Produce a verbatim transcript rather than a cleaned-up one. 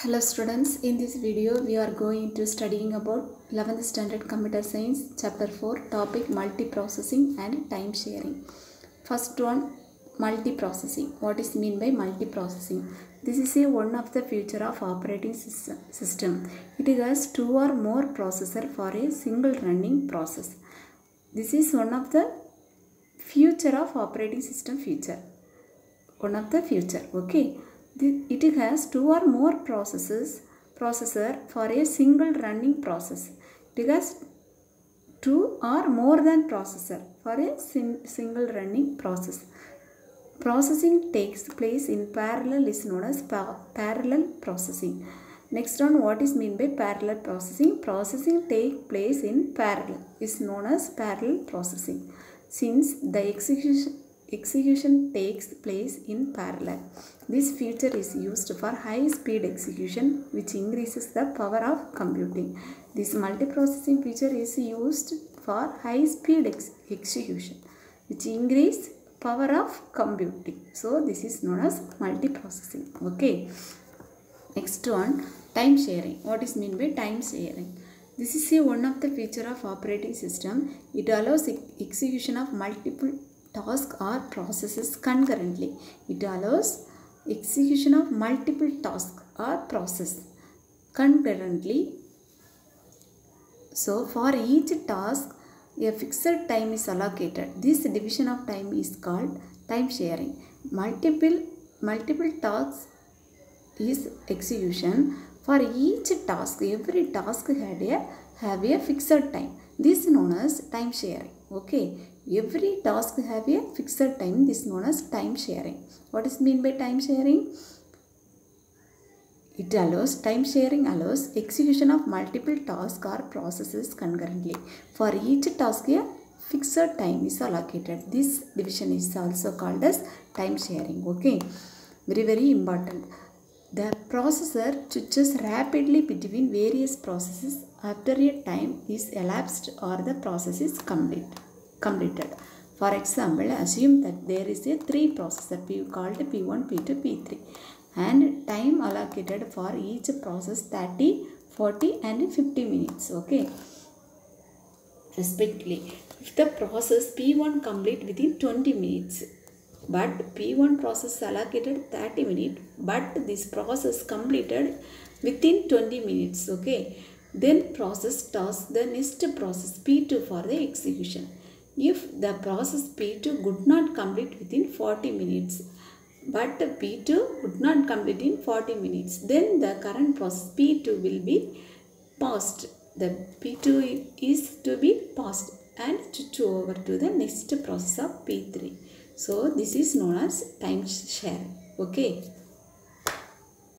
Hello students, in this video we are going to studying about eleventh standard computer science chapter four topic multiprocessing and time sharing. First one, multiprocessing. What is mean by multiprocessing? This is a one of the future of operating system. It has two or more processor for a single running process. This is one of the future of operating system feature. One of the future, okay. It has two or more processes processor for a single running process. It has two or more than processor for a single running process. Processing takes place in parallel is known as pa parallel processing. Next one, what is mean by parallel processing? Processing take place in parallel is known as parallel processing. Since the execution execution takes place in parallel, this feature is used for high speed execution, which increases the power of computing. This multiprocessing feature is used for high speed ex execution which increase power of computing. So this is known as multiprocessing. Okay. Next one, time sharing. What is mean by time sharing? This is a one of the feature of operating system. It allows execution of multiple tasks or processes concurrently. It allows execution of multiple tasks or process concurrently. So for each task a fixed time is allocated. This division of time is called time sharing. Multiple multiple tasks is execution. For each task, every task had a have a fixed time. This is known as time sharing. Okay. Every task have a fixed time. This is known as time sharing. What is mean by time sharing? It allows time sharing allows execution of multiple tasks or processes concurrently. For each task a fixed time is allocated. This division is also called as time sharing. Okay. Very very important. The processor switches rapidly between various processes after a time is elapsed or the process is complete. completed. For example, assume that there is a three processor P called P one, P two, P three and time allocated for each process thirty, forty and fifty minutes. Okay. Respectively, if the process P one complete within twenty minutes, but P one process allocated thirty minutes, but this process completed within twenty minutes. Okay. Then process task the next process P two for the execution. If the process P two could not complete within forty minutes, but P two would not complete in forty minutes, then the current process P two will be paused. The P two is to be paused and switch over to the next process of P three. So this is known as time sharing. Okay.